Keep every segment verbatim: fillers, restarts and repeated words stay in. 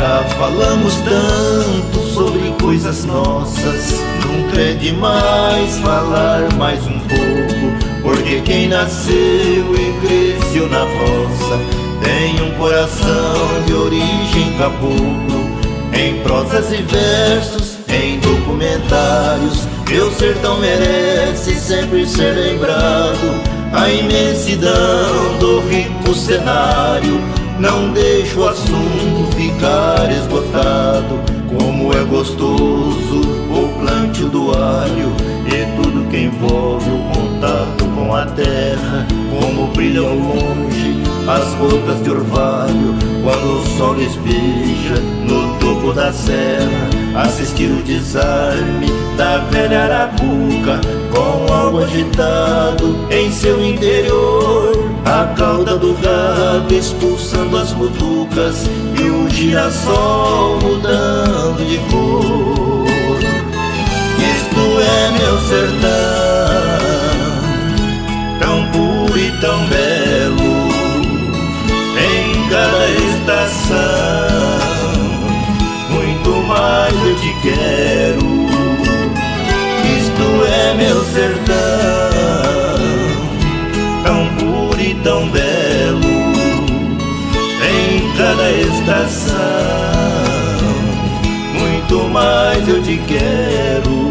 Já falamos tanto sobre coisas nossas, nunca é demais falar mais um pouco, porque quem nasceu e cresceu na roça tem um coração de origem caboclo. Em prosas e versos, em documentários, meu sertão merece sempre ser lembrado. A imensidão do rico cenário não deixa o assunto ficar esgotado. Como é gostoso o plantio do alho e tudo que envolve o contato com a terra. Como brilham longe as gotas de orvalho quando o sol despeja no topo da serra. Assistir o desarme da velha arapuca com algo agitado em seu interior. A cauda do gado expulsando as mutucas e o girassol mudando de cor. Isto é meu sertão, tão puro e tão belo. Em cada estação, muito mais eu te quero. Isto é meu sertão, tão puro e tão belo. Em cada estação, muito mais eu te quero.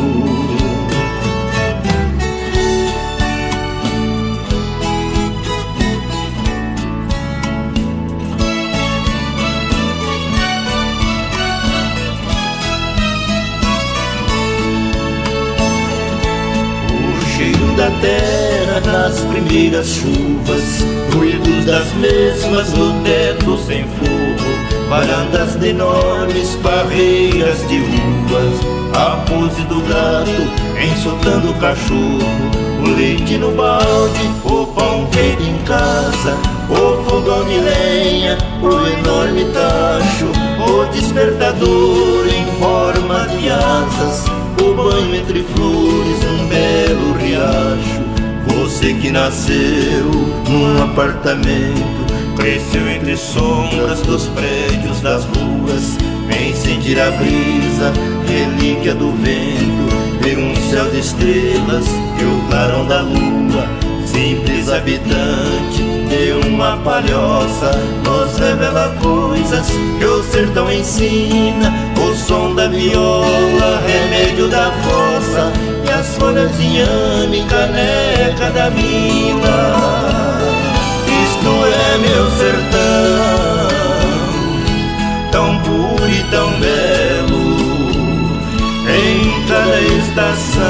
Da terra nas primeiras chuvas, ruídos das mesmas no teto sem forro, varandas de enormes barreiras de uvas, a pose do gato enxotando o cachorro, o leite no balde, o pão feito em casa, o fogão de lenha, o enorme tacho, o despertador em forma de asas, o banho entre flores num belo riacho. Você que nasceu num apartamento, cresceu entre sombras dos prédios das ruas, vem sentir a brisa, relíquia do vento, ver um céu de estrelas e o clarão da lua. Simples habitante de uma palhoça, nos revela coisas que o sertão ensina. O som da viola, remédio da fossa, e as folhas de inhame, caneca da mina. Isto é meu sertão, tão puro e tão belo. Em cada estação,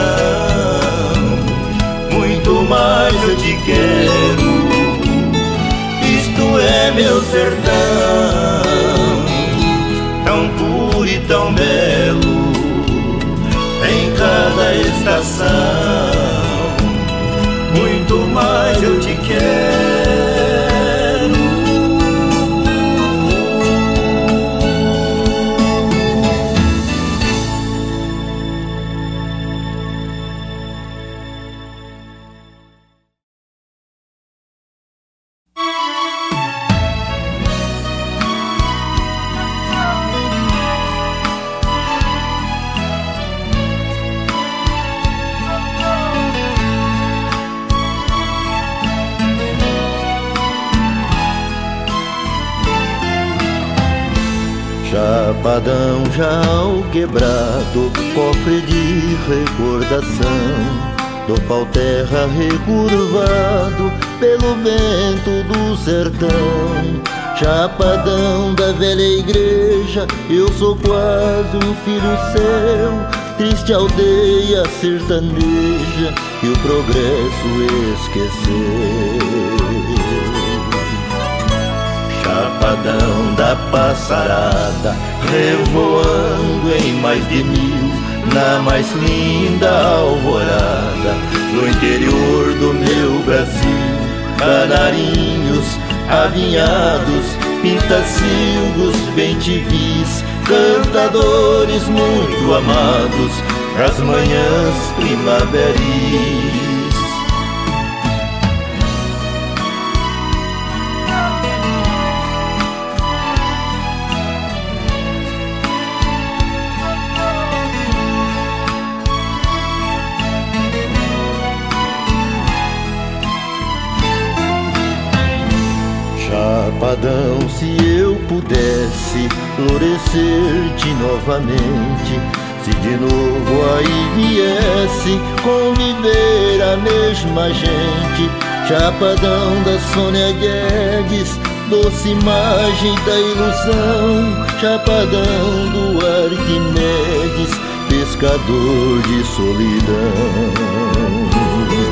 muito mais eu te quero. Isto é meu sertão, tão puro e tão belo. Em cada estação, muito mais eu te quero. Chapadão já ao quebrado, cofre de recordação do pau-terra recurvado pelo vento do sertão. Chapadão da velha igreja, eu sou quase um filho seu, triste aldeia sertaneja que o progresso esqueceu. Chapadão da passarada, revoando em mais de mil, na mais linda alvorada, no interior do meu Brasil. Canarinhos, avinhados, pintacilgos, bem-te-vis, cantadores muito amados, as manhãs primaveris. Então, se eu pudesse florescer-te novamente, se de novo aí viesse conviver a mesma gente, Chapadão da Sônia Guedes, doce imagem da ilusão, Chapadão do Arquimedes, pescador de solidão.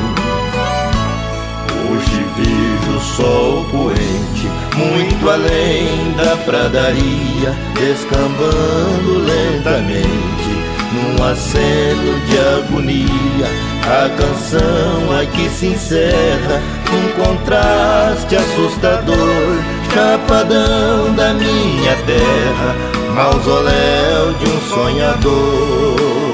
Hoje vejo o sol poente, muito além da pradaria, descambando lentamente num aceno de agonia. A canção aqui se encerra num contraste assustador, Chapadão da minha terra, mausoléu de um sonhador.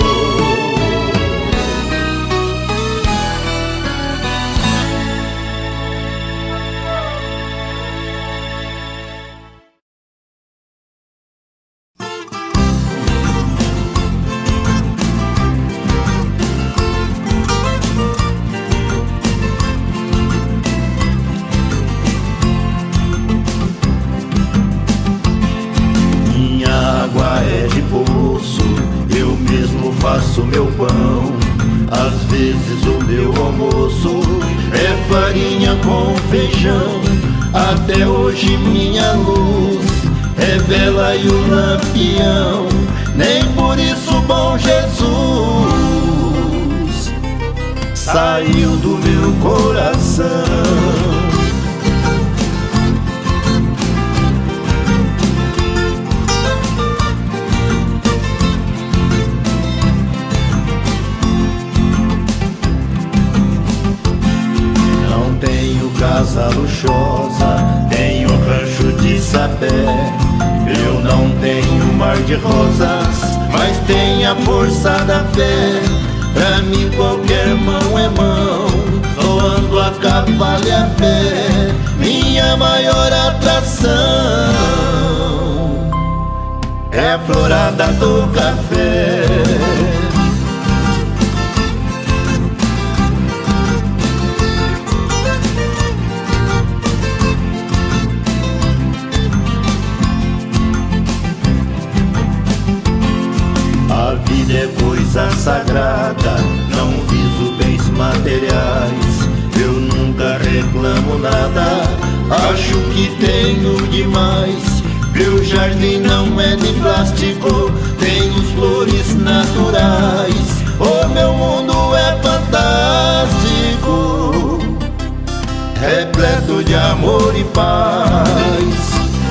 Faço meu pão, às vezes o meu almoço é farinha com feijão. Até hoje minha luz é vela e o lampião, nem por isso bom Jesus saiu do meu coração. Casa luxuosa, tenho rancho de sapé. Eu não tenho mar de rosas, mas tenho a força da fé. Pra mim qualquer mão é mão, ou ando a cavalo e a pé. Minha maior atração é a florada do café. A vida é coisa sagrada, não viso bens materiais. Eu nunca reclamo nada, acho que tenho demais. Meu jardim não é de plástico, tenho flores naturais. O meu mundo é fantástico, repleto de amor e paz.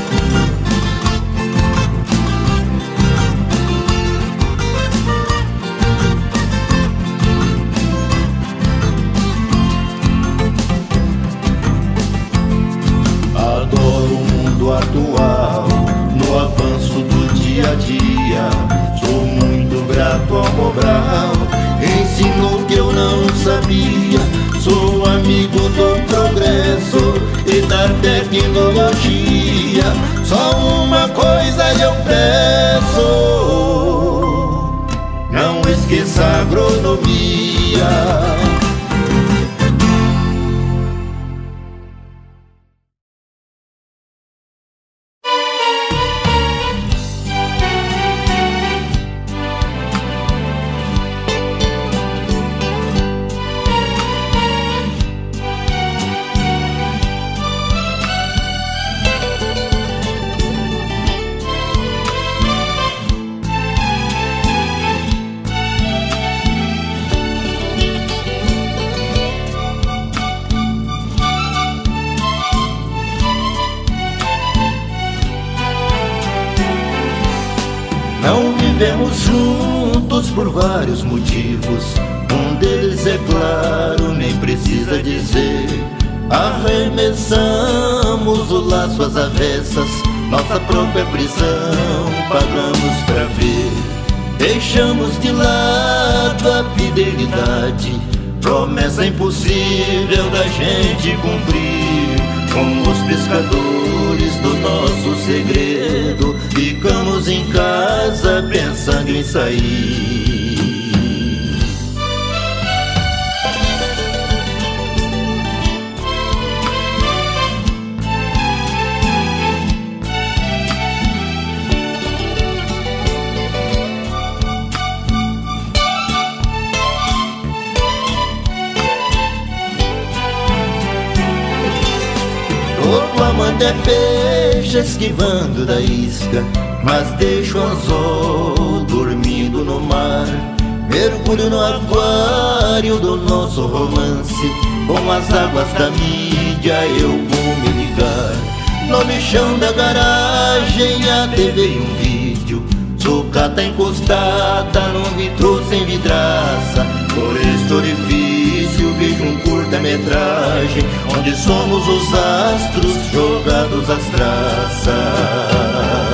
Atual, no avanço do dia a dia, sou muito grato ao Mobral, ensinou que eu não sabia. Sou amigo do progresso e da tecnologia, só uma coisa eu peço: não esqueça a agronomia. Não vivemos juntos por vários motivos. Um deles é claro, nem precisa dizer. Arremessamos o laço às avessas, nossa própria prisão pagamos pra ver. Deixamos de lado a fidelidade, promessa impossível da gente cumprir. Como os pescadores do nosso segredo, ficamos em casa pensando em sair. até peixe esquivando da isca, mas deixo o anzol dormindo no mar. Mergulho no aquário do nosso romance, com as águas da mídia eu vou me ligar. No lixão da garagem a T V e um vídeo, sucata encostada num vitro sem vidraça. Por este orifício vejo um curta-metragem, onde somos os astros jogados às traças.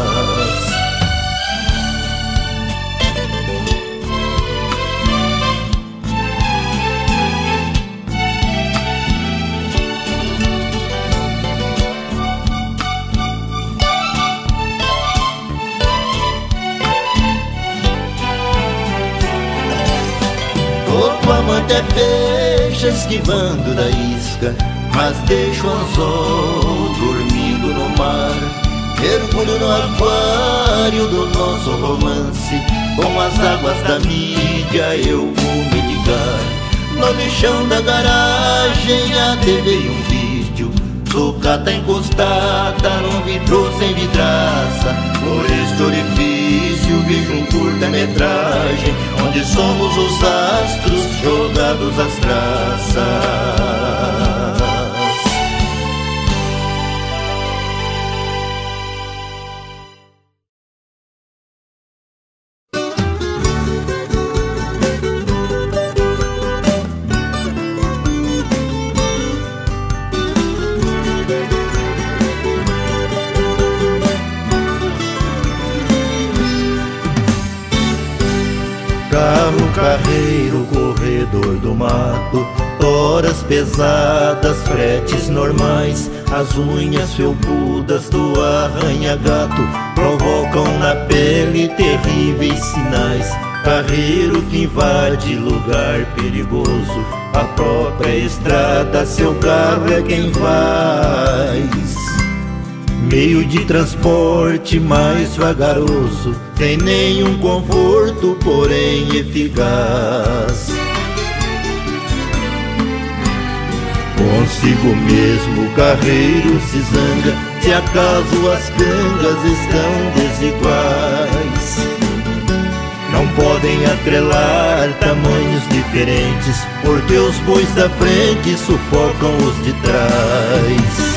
Todo amante é peixe esquivando da isca, mas deixo o anzol dormindo no mar. Mergulho no aquário do nosso romance, com as águas da mídia eu vou me ligar. No lixão da garagem a T V e um vídeo, sucata encostada num vitro sem vidraça. Por este orifício vejo um curta-metragem, onde somos os astros jogados às traças. Carro carreiro, corredor do mato, toras pesadas, fretes normais. As unhas felpudas do arranha-gato provocam na pele terríveis sinais. Carreiro que invade lugar perigoso, a própria estrada seu carro é quem faz. Meio de transporte mais vagaroso, sem nenhum conforto, porém eficaz. Consigo mesmo o carreiro se zanga, se acaso as gangas estão desiguais. Não podem atrelar tamanhos diferentes, porque os bois da frente sufocam os de trás.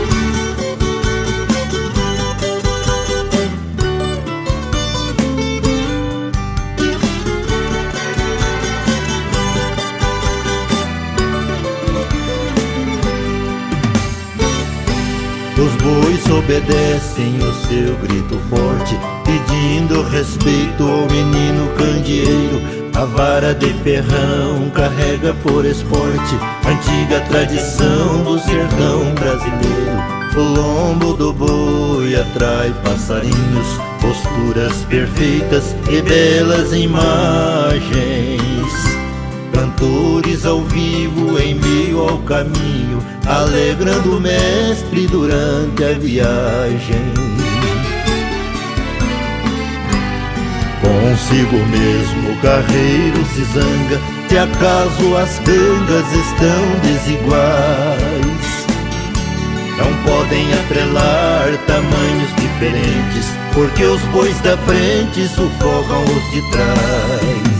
Os bois obedecem o seu grito forte, pedindo respeito ao menino candeeiro. A vara de ferrão carrega por esporte, antiga tradição do sertão brasileiro. O lombo do boi atrai passarinhos, posturas perfeitas e belas imagens. Cantores ao vivo em meio ao caminho, alegrando o mestre durante a viagem. Consigo mesmo o carreiro se zanga, se acaso as gangas estão desiguais. Não podem atrelar tamanhos diferentes, porque os bois da frente sufocam os de trás.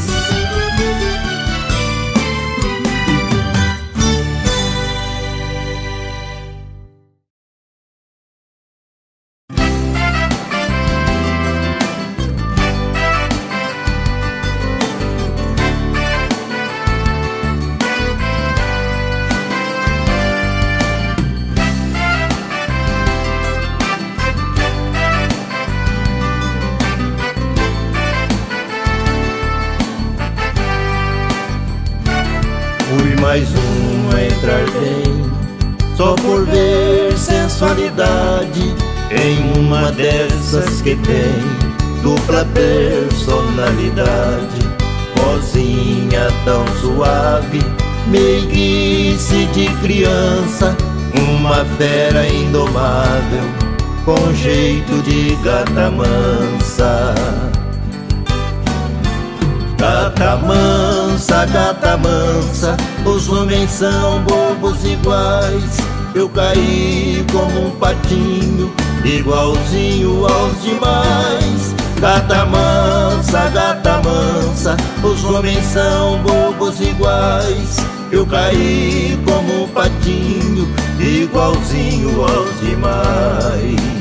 Fui mais um a entrar bem, só por ver sensualidade em uma dessas que tem dupla personalidade. Vozinha tão suave, meiguice de criança, uma fera indomável com jeito de gata mansa. Gata mansa, gata mansa, os homens são bobos iguais. eu caí como um patinho, igualzinho aos demais. Gata mansa, gata mansa, os homens são bobos iguais. Eu caí como um patinho, igualzinho aos demais.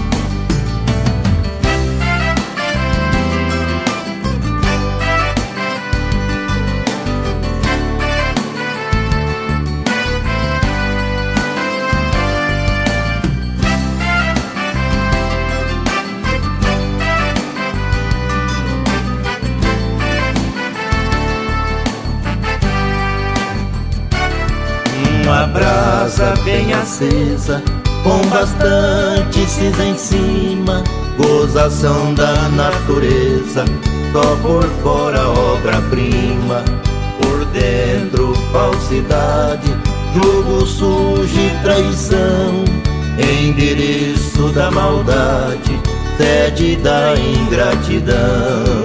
Uma brasa bem acesa, com bastante cinza em cima, gozação da natureza, só por fora obra-prima, por dentro falsidade, jogo sujo e traição, endereço da maldade, sede da ingratidão.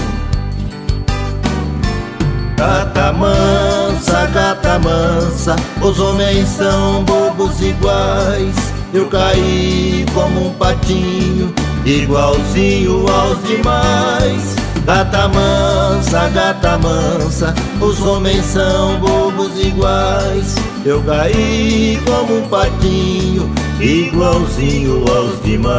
Gata mansa, gata mansa, os homens são bobos iguais. Eu caí como um patinho, igualzinho aos demais. Gata mansa, gata mansa, os homens são bobos iguais. Eu caí como um patinho, igualzinho aos demais.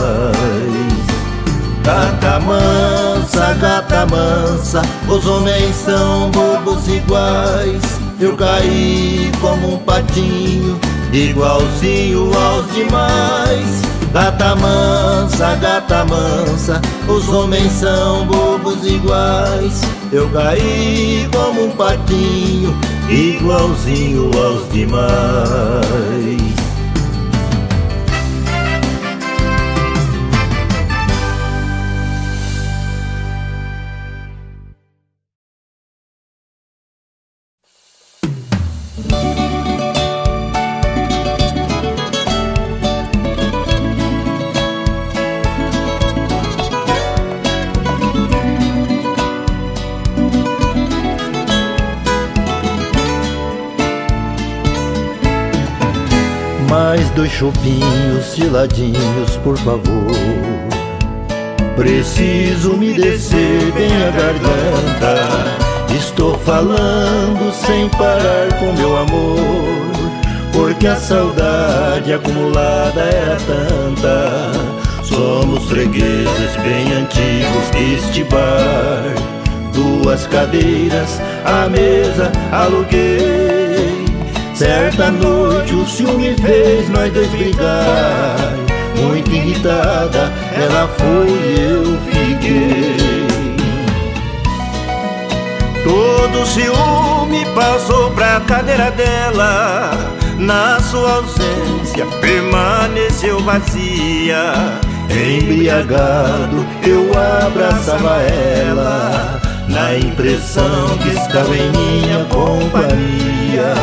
Gata mansa, gata mansa, os homens são bobos iguais. Eu caí como um patinho, igualzinho aos demais. Gata mansa, gata mansa, os homens são bobos iguais. Eu caí como um patinho, igualzinho aos demais. Mais dois chopinhos geladinhos, por favor. Preciso me descer bem a garganta. Estou falando sem parar com meu amor, porque a saudade acumulada era tanta. Somos fregueses bem antigos deste bar. Duas cadeiras, a mesa aluguei. Certa noite o ciúme fez nós dois brigar. Muito irritada, ela foi e eu fiquei. Todo o ciúme passou pra cadeira dela. Na sua ausência permaneceu vazia. Embriagado eu abraçava ela, na impressão que estava em minha companhia.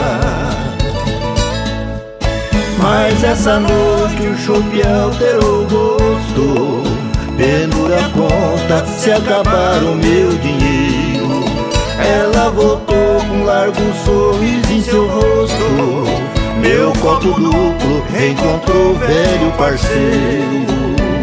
Mas essa noite o chope alterou o gosto. Pendura a conta se acabar o meu dinheiro. Ela voltou com um largo sorriso em seu rosto. Meu copo duplo reencontrou o velho parceiro.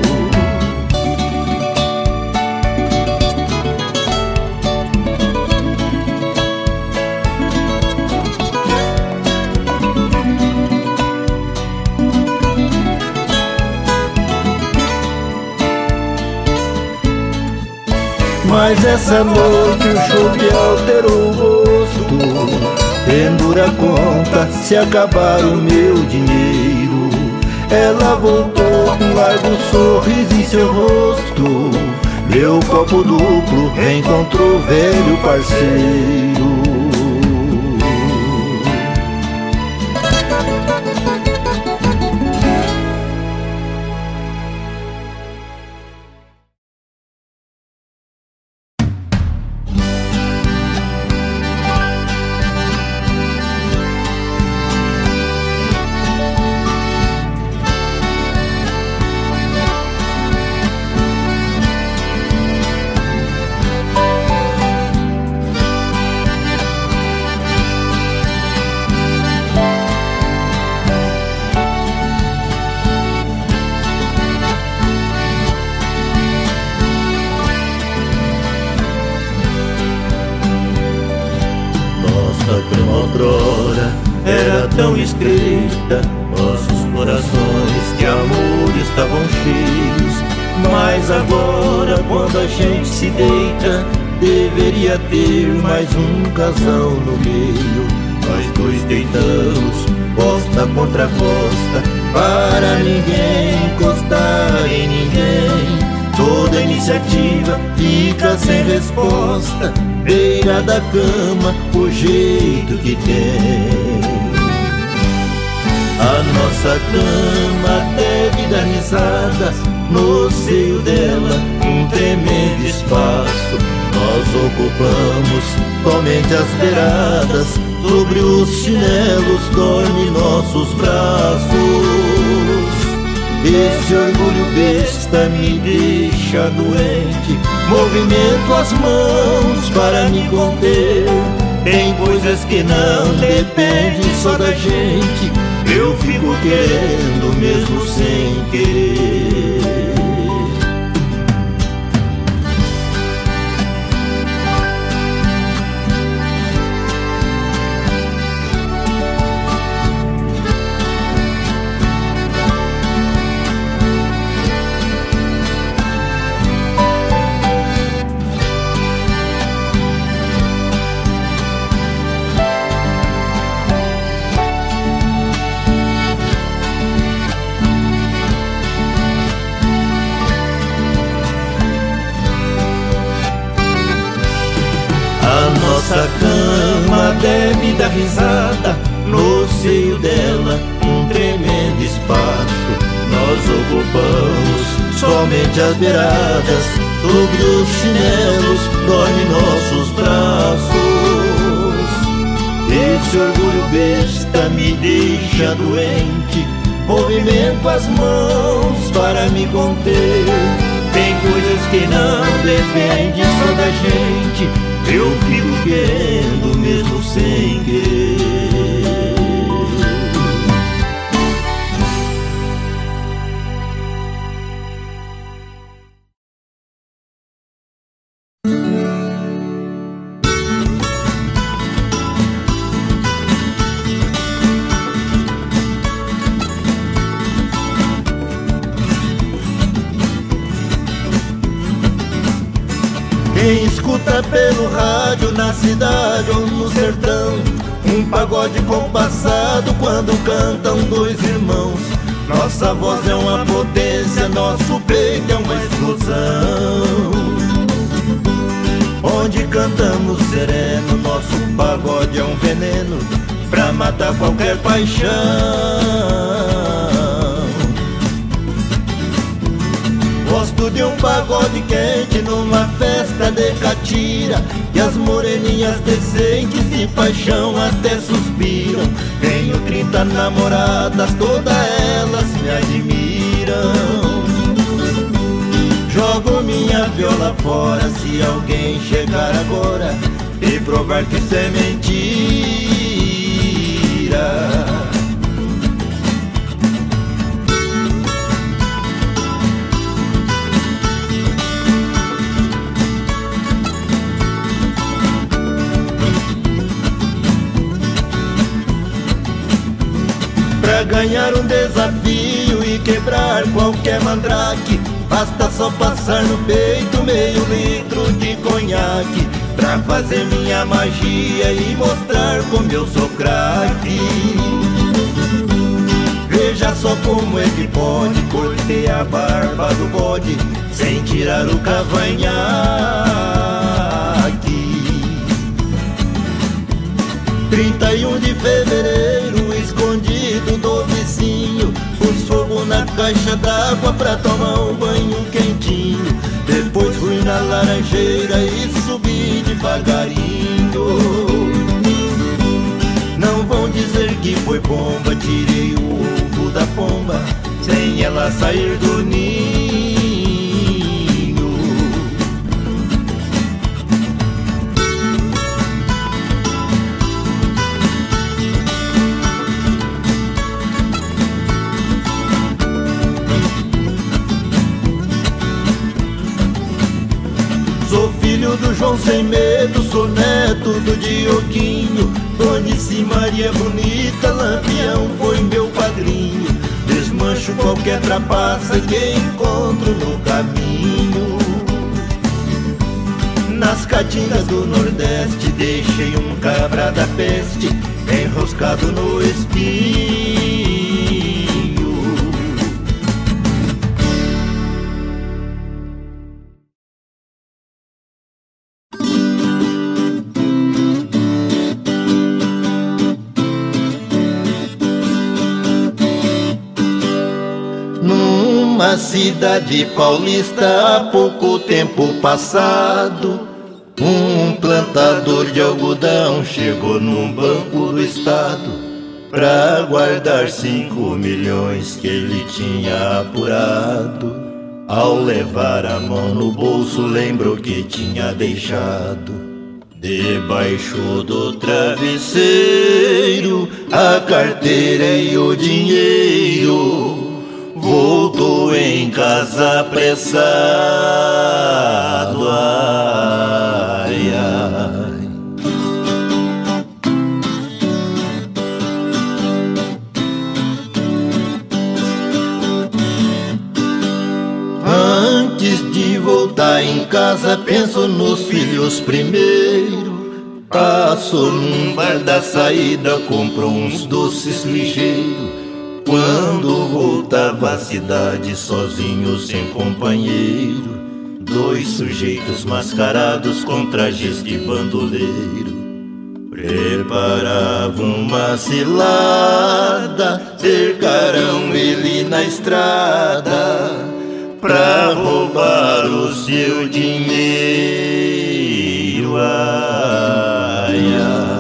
Mas essa noite o chope alterou o gosto. Pendura a conta se acabar o meu dinheiro. Ela voltou com um largo sorriso em seu rosto. Meu copo duplo reencontrou o velho parceiro. tão estreita, nossos corações de amor estavam cheios. Mas agora, quando a gente se deita, deveria ter mais um casal no meio. Nós dois deitamos, costa contra costa, para ninguém encostar em ninguém. Toda iniciativa fica sem resposta, beira da cama, o jeito que tem. A nossa cama deve dar risada, no seio dela um tremendo espaço. Nós ocupamos somente as beiradas, sobre os chinelos dorme nossos braços. Esse orgulho besta me deixa doente, movimento as mãos para me conter. Tem coisas que não dependem só da gente, eu fico querendo mesmo sem querer. Nossa cama deve dar risada, no seio dela um tremendo espaço. Nós ocupamos somente as beiradas, sobre os chinelos dorme nossos braços. Esse orgulho besta me deixa doente, movimento as mãos para me conter. Tem coisas que não dependem só da gente, eu fico querendo mesmo sem querer. Quem escuta pelo rádio na cidade ou no sertão um pagode compassado quando cantam dois irmãos. Nossa voz é uma potência, nosso peito é uma explosão. Onde cantamos sereno, nosso pagode é um veneno pra matar qualquer paixão. Gosto de um pagode quente numa festa de catira, e as moreninhas decentes de paixão até suspiram. Tenho trinta namoradas, todas elas me admiram. Jogo minha viola fora se alguém chegar agora e provar que isso é mentira. Pra ganhar um desafio e quebrar qualquer mandrake, basta só passar no peito meio litro de conhaque. Pra fazer minha magia e mostrar como eu sou craque. Veja só como é que pode, cortei a barba do bode sem tirar o cavanhaque. Trinta e um de fevereiro, escondido do vizinho, pus fogo na caixa d'água pra tomar um banho quentinho. Depois fui na laranjeira e subi devagarinho. Não vão dizer que foi bomba, tirei o ovo da pomba sem ela sair do ninho. filho do João Sem Medo, sou neto do Dioquinho. Donice Maria Bonita, Lampião foi meu padrinho. Desmancho qualquer trapaça que encontro no caminho. Nas caatingas do Nordeste deixei um cabra da peste enroscado no espinho. Numa cidade paulista há pouco tempo passado, um plantador de algodão chegou num banco do estado pra guardar cinco milhões que ele tinha apurado. Ao levar a mão no bolso lembrou que tinha deixado debaixo do travesseiro a carteira e o dinheiro. Voltou em casa apressado, ai, ai. Antes de voltar em casa pensou nos filhos primeiro. Passou num bar da saída, comprou uns doces ligeiros. Quando voltava à cidade sozinho, sem companheiro, dois sujeitos mascarados com trajes de bandoleiro preparavam uma cilada. Cercaram ele na estrada pra roubar o seu dinheiro, ai, ai.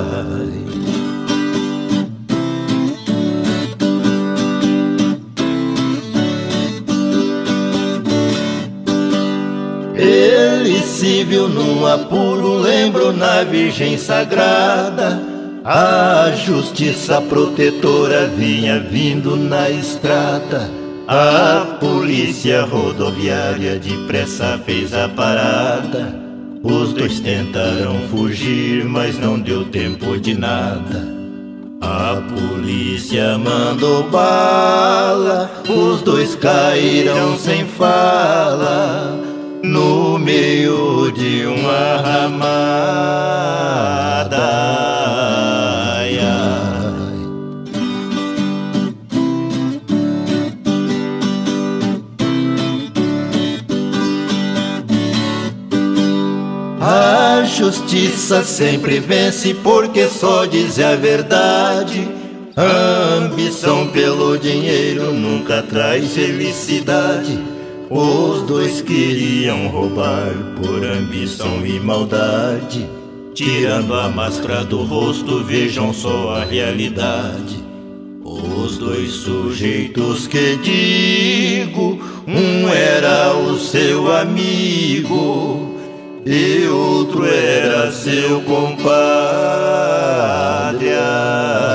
Ele se viu num apuro, lembrou na Virgem Sagrada. A justiça protetora vinha vindo na estrada. A polícia rodoviária depressa fez a parada. Os dois tentaram fugir, mas não deu tempo de nada. A polícia mandou bala, os dois caíram sem fala no meio de uma ramada, ai, ai. A justiça sempre vence porque só diz a verdade. A ambição pelo dinheiro nunca traz felicidade. Os dois queriam roubar por ambição e maldade. Tirando a máscara do rosto, vejam só a realidade. Os dois sujeitos que digo, um era o seu amigo e outro era seu compadre.